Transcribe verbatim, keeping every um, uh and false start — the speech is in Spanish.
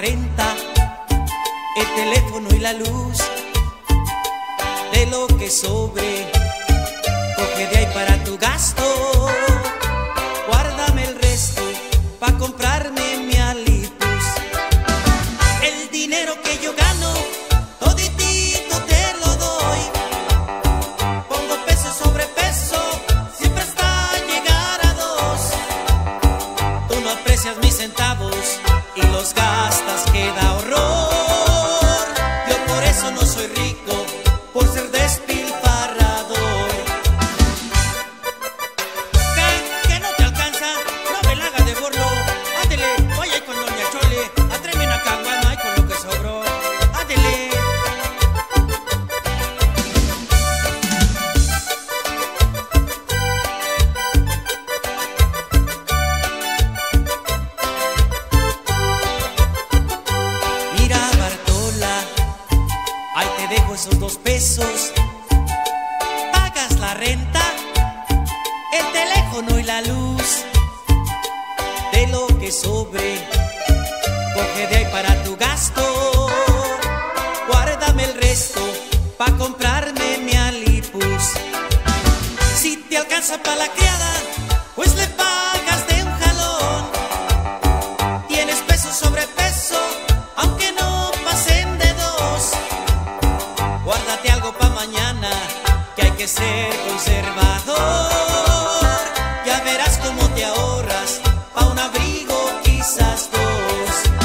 renta, el teléfono y la luz. De lo que sobre, coge de ahí para tu gasto. Guárdame el resto pa' comprarme mi Alipus. El dinero que yo gano, toditito te lo doy. Pongo peso sobre peso, siempre hasta llegar a dos. Tú no aprecias mis centavos y los gastas, queda horror. Yo por eso no soy rico, por ser despilfarrador. ¿Qué? ¿Que no te alcanza? No me la hagas de burlo. Ándele, vaya ahí con doña Chole, atréeme una caguama y con lo que sobró. Ándele. Mira, Bartola, ahí te dejo esos dos pesos. Pagas la renta, el teléfono y la luz. De lo que sobre, coge de ahí para tu gasto. Guárdame el resto pa' comprarme mi Alipus. Si te alcanza pa' la criada, pues le pagas de un jalón. Tienes peso sobre peso, aunque no pasen de dos. Guárdate algo pa' mañana, que hay que ser conservador. Ya verás cómo te ahorras pa' un abrigo, quizás dos.